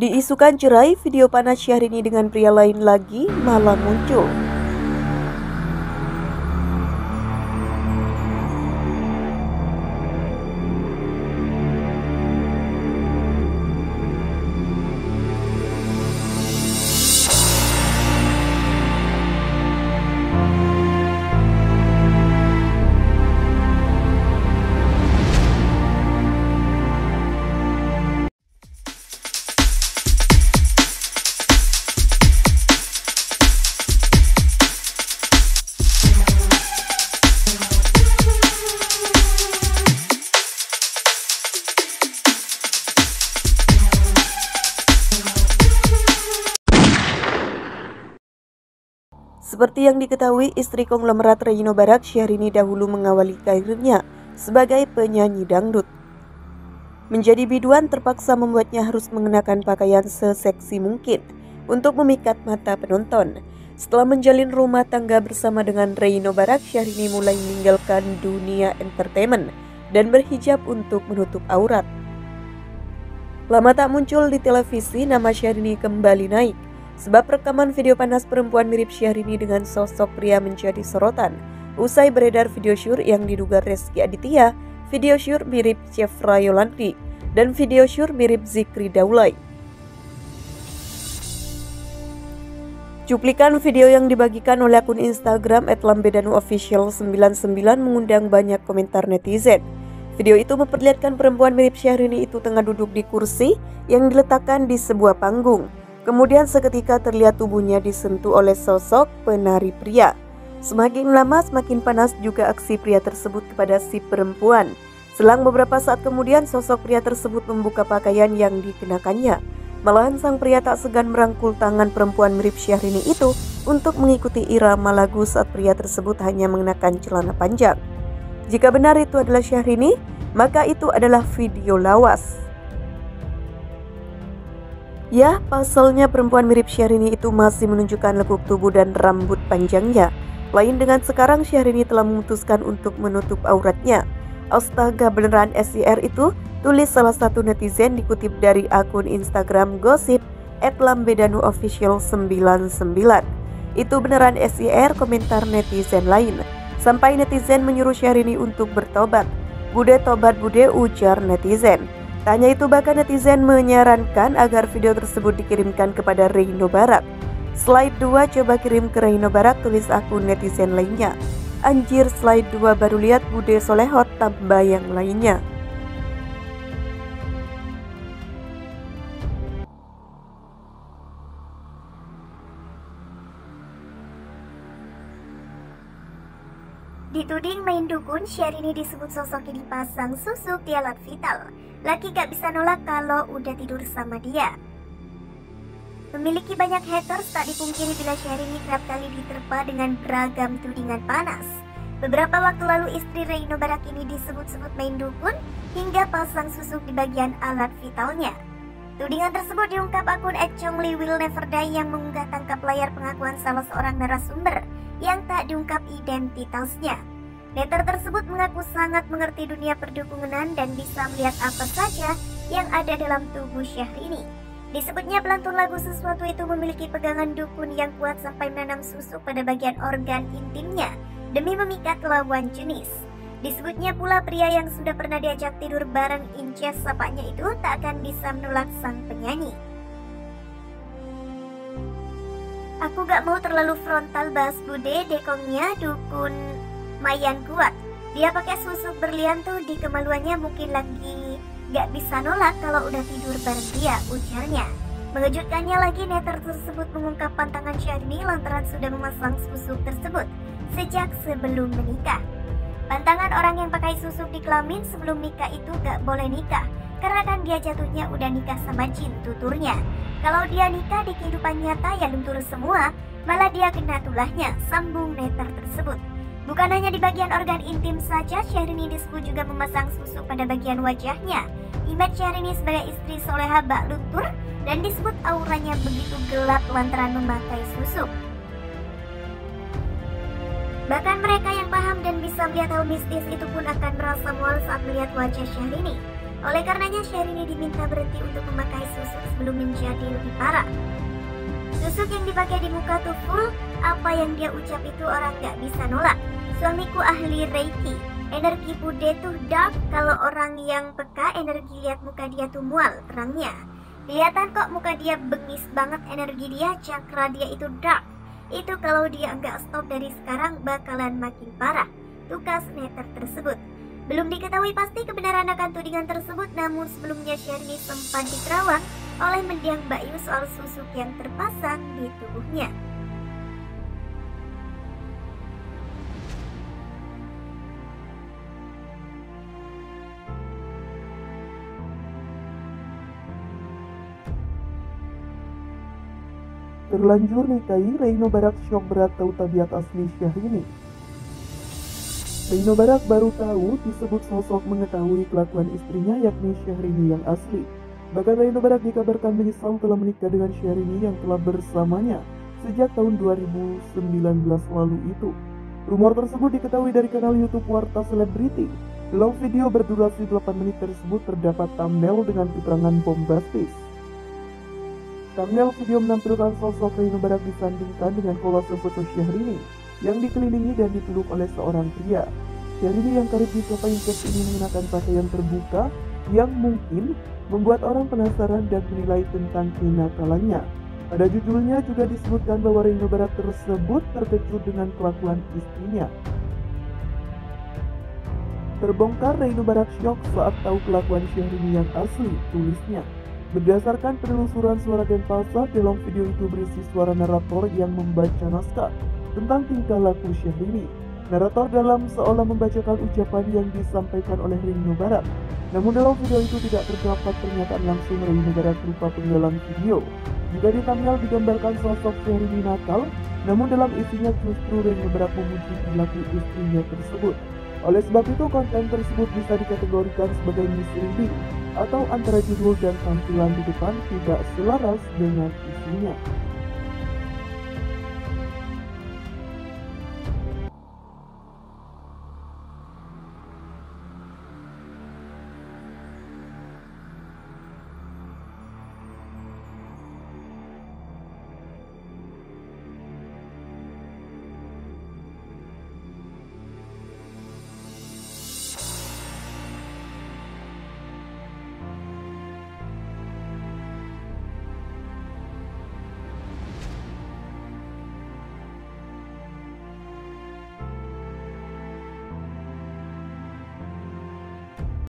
Diisukan cerai, video panas Syahrini dengan pria lain lagi malah muncul. Seperti yang diketahui, istri konglomerat Reino Barak, Syahrini dahulu mengawali karirnya sebagai penyanyi dangdut. Menjadi biduan terpaksa membuatnya harus mengenakan pakaian seseksi mungkin untuk memikat mata penonton. Setelah menjalin rumah tangga bersama dengan Reino Barak, Syahrini mulai meninggalkan dunia entertainment dan berhijab untuk menutup aurat. Lama tak muncul di televisi, nama Syahrini kembali naik. Sebab rekaman video panas perempuan mirip Syahrini dengan sosok pria menjadi sorotan. Usai beredar video syur yang diduga Rezky Aditya, video syur mirip Chefra Yolandi, dan video syur mirip Zikri Daulay. Cuplikan video yang dibagikan oleh akun Instagram @lambedanuofficial99 mengundang banyak komentar netizen. Video itu memperlihatkan perempuan mirip Syahrini itu tengah duduk di kursi yang diletakkan di sebuah panggung. Kemudian seketika terlihat tubuhnya disentuh oleh sosok penari pria. Semakin lama semakin panas juga aksi pria tersebut kepada si perempuan. Selang beberapa saat kemudian sosok pria tersebut membuka pakaian yang dikenakannya. Malahan sang pria tak segan merangkul tangan perempuan mirip Syahrini itu untuk mengikuti irama lagu saat pria tersebut hanya mengenakan celana panjang. Jika benar itu adalah Syahrini, maka itu adalah video lawas. Ya, pasalnya perempuan mirip Syahrini itu masih menunjukkan lekuk tubuh dan rambut panjangnya. Lain dengan sekarang, Syahrini telah memutuskan untuk menutup auratnya. Astaga, beneran SIR itu? Tulis salah satu netizen dikutip dari akun Instagram gosip @lambedanuofficial99. Itu beneran SIR, komentar netizen lain. Sampai netizen menyuruh Syahrini untuk bertobat. Bude tobat bude, ujar netizen. Tanya itu bahkan netizen menyarankan agar video tersebut dikirimkan kepada Reino Barak. Slide 2 coba kirim ke Reino Barak, tulis akun netizen lainnya. Anjir, slide 2 baru lihat Bude Solehot tambah yang lainnya. Dituding main dukun, Syahrini disebut sosoknya dipasang susuk di alat vital. Laki gak bisa nolak kalau udah tidur sama dia. Memiliki banyak haters, tak dipungkiri bila Syahrini kerap kali diterpa dengan beragam tudingan panas. Beberapa waktu lalu istri Reino Barak ini disebut-sebut main dukun hingga pasang susuk di bagian alat vitalnya. Tudingan tersebut diungkap akun @chongliwillneverdie yang mengunggah tangkap layar pengakuan salah seorang narasumber yang tak diungkap identitasnya. Netter tersebut mengaku sangat mengerti dunia perdukunan dan bisa melihat apa saja yang ada dalam tubuh Syahrini. Disebutnya pelantun lagu sesuatu itu memiliki pegangan dukun yang kuat sampai menanam susuk pada bagian organ intimnya demi memikat lawan jenis. Disebutnya pula pria yang sudah pernah diajak tidur bareng incest sapanya itu tak akan bisa menolak sang penyanyi. Aku gak mau terlalu frontal bahas Bude, dekongnya dukun Mayan kuat. Dia pakai susuk berlian tuh, di kemaluannya mungkin lagi gak bisa nolak kalau udah tidur bareng dia, ujarnya. Mengejutkannya lagi, netter tersebut mengungkap pantangan Syahrini lantaran sudah memasang susuk tersebut sejak sebelum menikah. Pantangan orang yang pakai susuk di kelamin sebelum nikah itu gak boleh nikah, karena kan dia jatuhnya udah nikah sama jin, tuturnya. Kalau dia nikah di kehidupan nyata ya luntur semua, malah dia kena tulahnya, sambung netter tersebut. Bukan hanya di bagian organ intim saja, Syahrini disebut juga memasang susuk pada bagian wajahnya. Image Syahrini sebagai istri soleha bak luntur dan disebut auranya begitu gelap lantaran memakai susuk. Bahkan mereka yang paham dan bisa melihat hal mistis itu pun akan merasa mual saat melihat wajah Syahrini. Oleh karenanya Syahrini diminta berhenti untuk memakai susuk sebelum menjadi lebih parah. Susuk yang dipakai di muka tuh full, apa yang dia ucap itu orang gak bisa nolak. Suamiku ahli Reiki, energi Bude tuh dark, kalau orang yang peka energi lihat muka dia tuh mual terangnya. Kelihatan kok muka dia bengis banget, energi dia, cakra dia itu dark. Itu kalau dia nggak stop dari sekarang bakalan makin parah, tukas netter tersebut. Belum diketahui pasti kebenaran akan tudingan tersebut, namun sebelumnya Syahrini sempat diterawang oleh mendiang Bayu soal susuk yang terpasang di tubuhnya. Terlanjur nikahi, Reino Barak syok berat tahu tabiat asli Syahrini. Reino Barak baru tahu disebut sosok mengetahui kelakuan istrinya yakni Syahrini yang asli. Bahkan Reino Barak dikabarkan menyesal telah menikah dengan Syahrini yang telah bersamanya sejak tahun 2019 lalu itu. Rumor tersebut diketahui dari kanal YouTube Warta Selebriti. Dalam video berdurasi 8 menit tersebut terdapat thumbnail dengan keterangan bombastis. Thumbnail video menampilkan sosok Reino Barak disandingkan dengan kolase foto Syahrini yang dikelilingi dan dipeluk oleh seorang pria. Syahrini yang kerap disapa Incest ini mengenakan pakaian terbuka yang mungkin membuat orang penasaran dan menilai tentang kenakalannya. Pada judulnya juga disebutkan bahwa Reino Barak tersebut terkejut dengan kelakuan istrinya. Terbongkar, Reino Barak syok saat tahu kelakuan Syahrini yang asli, tulisnya. Berdasarkan penelusuran suara Denpasar, dalam video itu berisi suara narator yang membaca naskah tentang tingkah laku Syahrini. Narator dalam seolah membacakan ucapan yang disampaikan oleh Reino Barak. Namun dalam video itu tidak terdapat pernyataan langsung Reino Barak berupa penggalan video. Jika di thumbnail digambarkan sosok Syahrini nakal, namun dalam isinya justru Reino Barak memuji perilaku istrinya tersebut. Oleh sebab itu konten tersebut bisa dikategorikan sebagai misleading atau antara judul dan tampilan di depan tidak selaras dengan isinya.